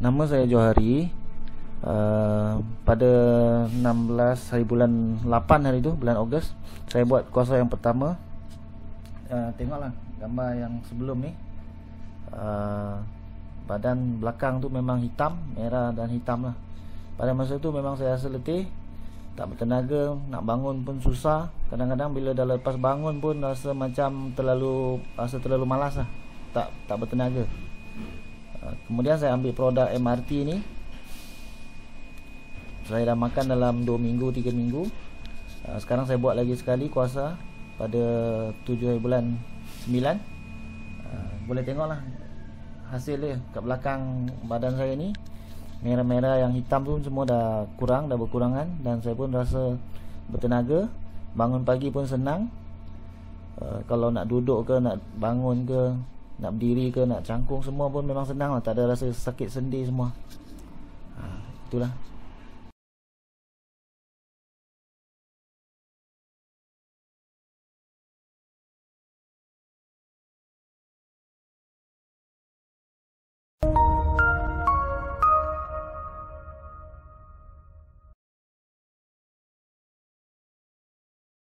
Nama saya Johari. Pada 16 hari bulan 8 hari tu, bulan Ogos, saya buat kuasa yang pertama. Tengoklah gambar yang sebelum ni. Badan belakang tu memang hitam, merah dan hitam lah. Pada masa tu memang saya rasa letih, tak bertenaga, nak bangun pun susah. Kadang-kadang bila dah lepas bangun pun rasa macam terlalu malas lah, tak bertenaga. Kemudian saya ambil produk MRT ni. Saya dah makan dalam 2 minggu, 3 minggu. Sekarang saya buat lagi sekali kuasa pada 7 hari bulan 9. Boleh tengoklah hasil dia kat belakang badan saya ni. Merah-merah yang hitam tu semua dah berkurangan. Dan saya pun rasa bertenaga. Bangun pagi pun senang. Kalau nak duduk ke, nak bangun ke, nak berdiri ke, nak cangkung, semua pun memang senang lah. Tak ada rasa sakit sendi semua. Itulah.